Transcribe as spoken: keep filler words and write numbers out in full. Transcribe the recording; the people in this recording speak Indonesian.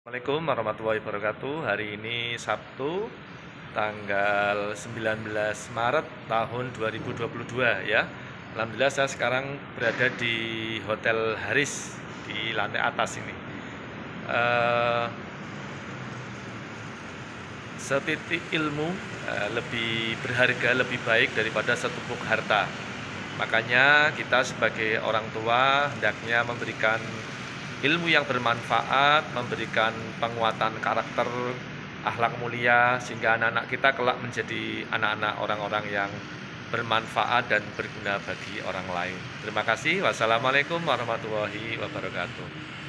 Assalamualaikum warahmatullahi wabarakatuh. Hari ini Sabtu, tanggal sembilan belas Maret tahun dua ribu dua puluh dua ya. Alhamdulillah saya sekarang berada di Hotel Haris di lantai atas ini. Eh, Setitik ilmu eh, lebih berharga, lebih baik daripada setupuk harta. Makanya kita sebagai orang tua hendaknya memberikan ilmu yang bermanfaat, memberikan penguatan karakter, akhlak mulia, sehingga anak-anak kita kelak menjadi anak-anak orang-orang yang bermanfaat dan berguna bagi orang lain. Terima kasih. Wassalamualaikum warahmatullahi wabarakatuh.